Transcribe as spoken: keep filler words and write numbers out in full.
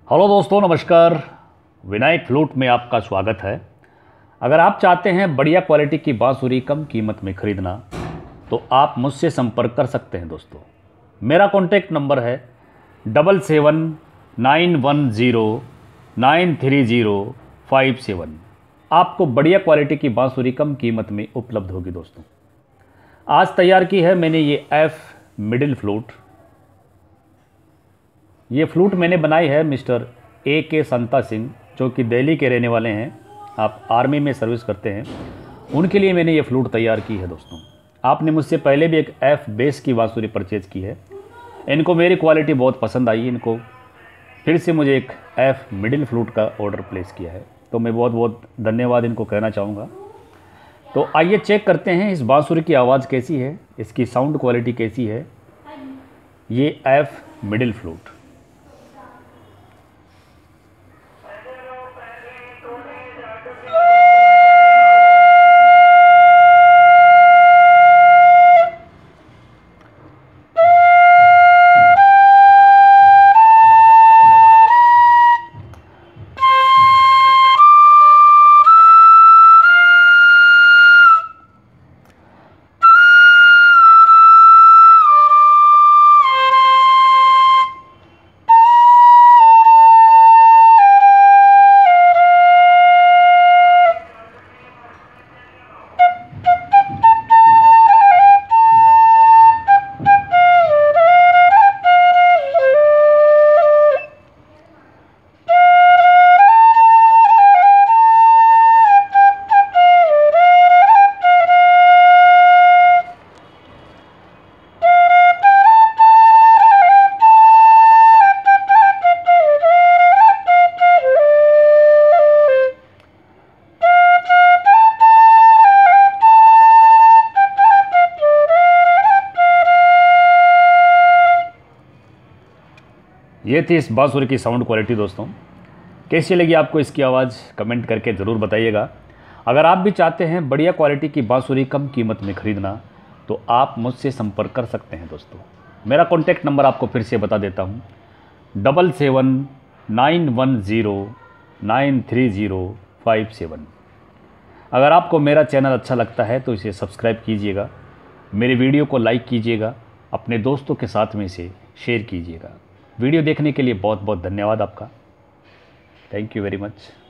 Hello दोस्तों, नमस्कार। Vinayak flute में आपका स्वागत है। अगर आप चाहते हैं बढ़िया क्वालिटी की बांसुरी कम कीमत में ख़रीदना तो आप मुझसे संपर्क कर सकते हैं दोस्तों। मेरा कॉन्टैक्ट नंबर है double seven nine one zero nine three zero five seven. आपको बढ़िया क्वालिटी की बांसुरी कम कीमत में उपलब्ध होगी दोस्तों। आज तैयार की है मैंने ये एफ मिडिल फ्लूट। ये फ्लूट मैंने बनाई है मिस्टर ए के संता सिंह, जो कि दिल्ली के रहने वाले हैं। आप आर्मी में सर्विस करते हैं, उनके लिए मैंने ये फ्लूट तैयार की है दोस्तों। आपने मुझसे पहले भी एक एफ बेस की बांसुरी परचेज़ की है। इनको मेरी क्वालिटी बहुत पसंद आई, इनको फिर से मुझे एक एफ मिडिल फ्लूट का ऑर्डर प्लेस किया है, तो मैं बहुत बहुत धन्यवाद इनको कहना चाहूँगा। तो आइए चेक करते हैं इस बांसुरी की आवाज़ कैसी है, इसकी साउंड क्वालिटी कैसी है। ये एफ मिडिल फ्लूट। ये थी इस बांसुरी की साउंड क्वालिटी दोस्तों। कैसी लगी आपको इसकी आवाज़, कमेंट करके ज़रूर बताइएगा। अगर आप भी चाहते हैं बढ़िया क्वालिटी की बांसुरी कम कीमत में ख़रीदना तो आप मुझसे संपर्क कर सकते हैं दोस्तों। मेरा कॉन्टैक्ट नंबर आपको फिर से बता देता हूँ, double seven nine one zero nine three zero five seven. अगर आपको मेरा चैनल अच्छा लगता है तो इसे सब्सक्राइब कीजिएगा, मेरे वीडियो को लाइक कीजिएगा, अपने दोस्तों के साथ में इसे शेयर कीजिएगा। वीडियो देखने के लिए बहुत बहुत धन्यवाद आपका। Thank you very much.